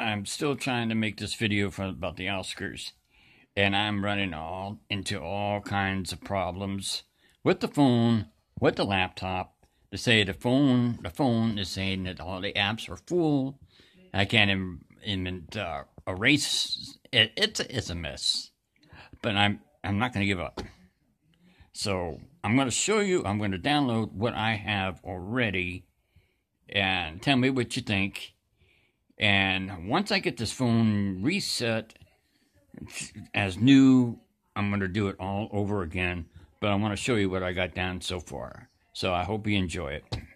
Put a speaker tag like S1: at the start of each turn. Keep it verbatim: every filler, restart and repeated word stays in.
S1: I'm still trying to make this video for about the Oscars, and I'm running all into all kinds of problems with the phone, with the laptop. To say the phone, the phone is saying that all the apps are full. I can't even, even uh, erase it. It's it's a mess, but I'm I'm not going to give up. So I'm going to show you. I'm going to download what I have already, and tell me what you think. And once I get this phone reset as new, I'm going to do it all over again. But I want to show you what I got down so far. So I hope you enjoy it.